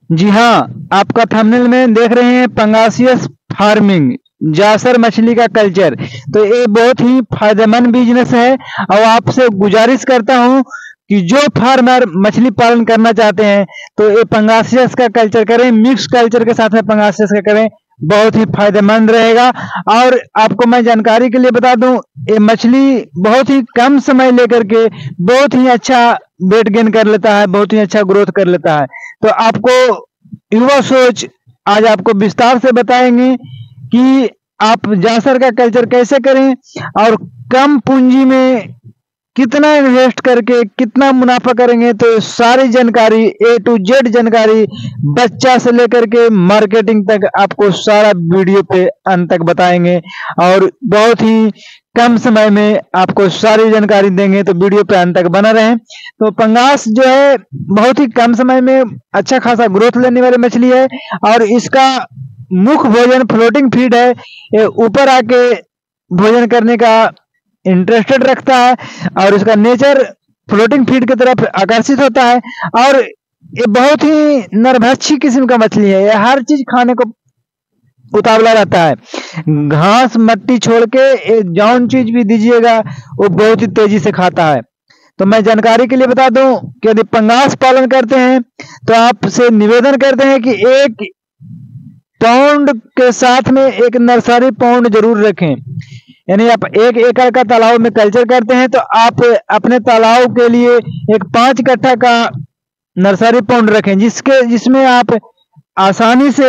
जी हाँ, आपका थंबनेल में देख रहे हैं पंगासियस फार्मिंग, जासर मछली का कल्चर। तो ये बहुत ही फायदेमंद बिजनेस है और आपसे गुजारिश करता हूँ कि जो फार्मर मछली पालन करना चाहते हैं तो ये पंगासियस का कल्चर करें, मिक्स कल्चर के साथ में पंगासियस का करें, बहुत ही फायदेमंद रहेगा। और आपको मैं जानकारी के लिए बता दूं, ये मछली बहुत ही कम समय लेकर के बहुत ही अच्छा वेट गेन कर लेता है, बहुत ही अच्छा ग्रोथ कर लेता है। तो आपको युवा सोच आज आपको विस्तार से बताएंगे कि आप जासर का कल्चर कैसे करें और कम पूंजी में कितना इन्वेस्ट करके कितना मुनाफा करेंगे। तो सारी जानकारी ए टू जेड जानकारी, बच्चा से लेकर के मार्केटिंग तक आपको सारा वीडियो पे अंत तक बताएंगे और बहुत ही कम समय में आपको सारी जानकारी देंगे। तो वीडियो पे अंत तक बना रहें। तो पंगास जो है बहुत ही कम समय में अच्छा खासा ग्रोथ लेने वाली मछली है और इसका मुख्य भोजन फ्लोटिंग फीड है। ये ऊपर आके भोजन करने का इंटरेस्टेड रखता है और इसका नेचर फ्लोटिंग फीड की तरफ आकर्षित होता है। और ये बहुत ही नरभक्षी किस्म का मछली है, ये हर चीज खाने को उतावला रहता है। घास मट्टी छोड़ के ये जौन चीज भी दीजिएगा वो बहुत ही तेजी से खाता है। तो मैं जानकारी के लिए बता दूं कि यदि पंगास पालन करते हैं तो आपसे निवेदन करते हैं कि एक पाउंड के साथ में एक नर्सरी पाउंड जरूर रखें। यानी आप 1 एकड़ का तालाब में कल्चर करते हैं तो आप अपने तालाब के लिए एक 5 कट्ठा का नर्सरी पाउंड रखें, जिसमें आप आसानी से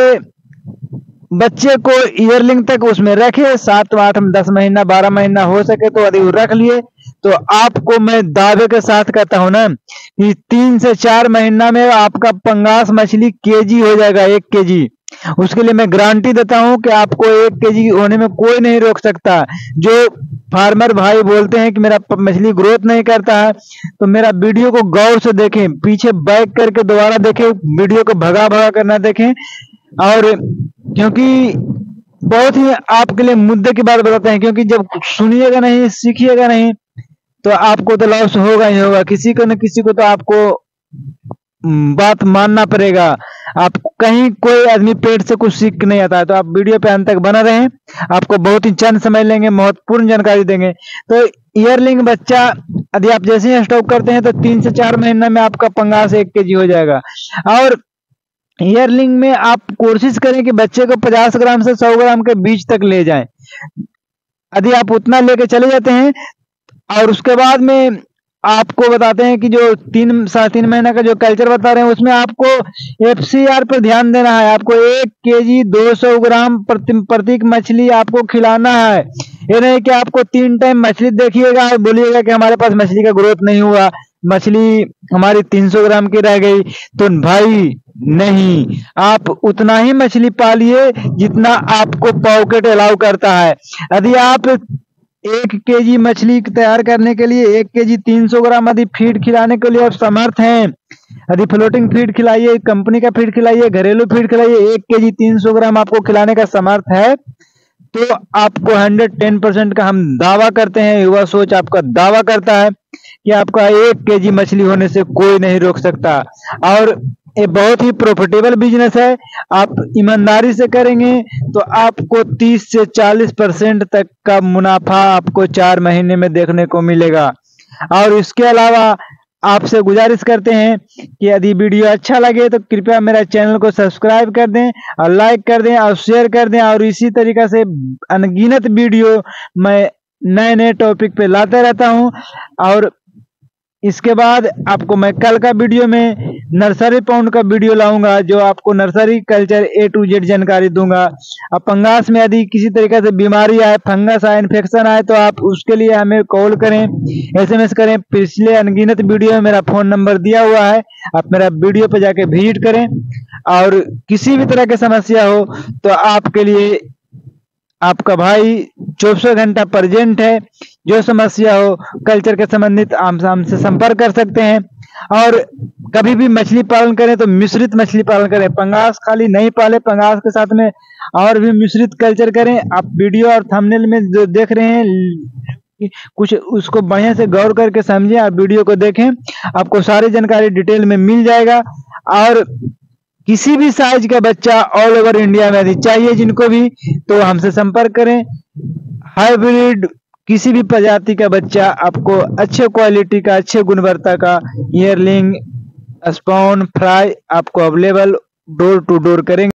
बच्चे को ईयरलिंग तक उसमें रखे। 7, 8, 10 महीना 12 महीना हो सके तो यदि रख लिए तो आपको मैं दावे के साथ कहता हूं ना कि 3 से 4 महीना में आपका पंगास मछली केजी हो जाएगा, 1 केजी। उसके लिए मैं गारंटी देता हूं कि आपको 1 केजी होने में कोई नहीं रोक सकता। जो फार्मर भाई बोलते हैं कि मेरा मछली ग्रोथ नहीं करता है तो मेरा वीडियो को गौर से देखें, पीछे बैक करके दोबारा देखें, वीडियो को भगा भगा कर ना देखें। और क्योंकि बहुत ही आपके लिए मुद्दे की बात बताते हैं, क्योंकि जब सुनिएगा नहीं सीखिएगा नहीं तो आपको तो लॉस होगा ही होगा। किसी को न किसी को तो आपको बात मानना पड़ेगा। आप कहीं कोई आदमी पेट से कुछ सीख नहीं आता है। तो आप वीडियो पे अंत तक बना रहें, आपको बहुत ही चंद समय लेंगे, महत्वपूर्ण जानकारी देंगे। तो ईयरलिंग बच्चा यदि आप जैसे ही स्टॉक करते हैं तो 3 से 4 महीना में आपका पंगास 1 केजी हो जाएगा। और ईयरलिंग में आप कोशिश करें कि बच्चे को 50 ग्राम से 100 ग्राम के बीच तक ले जाएं। यदि आप उतना लेके चले जाते हैं और उसके बाद में आपको बताते हैं कि जो 3-3.5 महीना का जो कल्चर बता रहे हैं उसमें आपको एफसीआर पर ध्यान देना है। आपको 1 केजी 200 ग्राम प्रत्येक मछली आपको खिलाना है। ये नहीं कि आपको 3 टाइम मछली देखिएगा और बोलिएगा कि हमारे पास मछली का ग्रोथ नहीं हुआ, मछली हमारी 300 ग्राम की रह गई। तो भाई नहीं, आप उतना ही मछली पालिए जितना आपको पॉकेट अलाउ करता है। यदि आप 1 केजी मछली तैयार करने के लिए 1 केजी 300 ग्राम यदि फीड खिलाने के लिए आप समर्थ हैं, यदि फ्लोटिंग फीड खिलाइए, कंपनी का फीड खिलाइए, घरेलू फीड खिलाइए, 1 केजी 300 ग्राम आपको खिलाने का समर्थ है तो आपको 110% का हम दावा करते हैं, युवा सोच आपका दावा करता है कि आपका 1 केजी मछली होने से कोई नहीं रोक सकता। और ये बहुत ही प्रॉफिटेबल बिजनेस है। आप ईमानदारी से करेंगे तो आपको 30 से 40% तक का मुनाफा आपको 4 महीने में देखने को मिलेगा। और इसके अलावा आपसे गुजारिश करते हैं कि यदि वीडियो अच्छा लगे तो कृपया मेरा चैनल को सब्सक्राइब कर दें और लाइक कर दें और शेयर कर दें। और इसी तरीका से अनगिनत वीडियो मैं नए नए टॉपिक पे लाते रहता हूं। और इसके बाद आपको मैं कल का वीडियो में नर्सरी पाउंड का वीडियो लाऊंगा, जो आपको nursery culture A to Z जानकारी दूंगा। अब पंगास में यदि किसी तरीके से बीमारी आए, फंगस आए, इन्फेक्शन आए तो आप उसके लिए हमें कॉल करें, एसएमएस करें। पिछले अनगिनत वीडियो में मेरा फोन नंबर दिया हुआ है, आप मेरा वीडियो पे जाके विजिट करें। और किसी भी तरह की समस्या हो तो आपके लिए आपका भाई 24 घंटा प्रेजेंट है। जो समस्या हो कल्चर के संबंधित हमसे संपर्क कर सकते हैं। और कभी भी मछली पालन करें तो मिश्रित मछली पालन करें, पंगास खाली नहीं पाले, पंगास के साथ में और भी मिश्रित कल्चर करें। आप वीडियो और थंबनेल में जो देख रहे हैं कुछ उसको बढ़िया से गौर करके समझें, आप वीडियो को देखें, आपको सारी जानकारी डिटेल में मिल जाएगा। और किसी भी साइज का बच्चा ऑल ओवर इंडिया में यदि चाहिए जिनको भी, तो हमसे संपर्क करें। हाइब्रिड किसी भी प्रजाति का बच्चा आपको अच्छे क्वालिटी का, अच्छे गुणवत्ता का ईयरलिंग, स्पॉन, फ्राई आपको अवेलेबल डोर टू डोर करेंगे।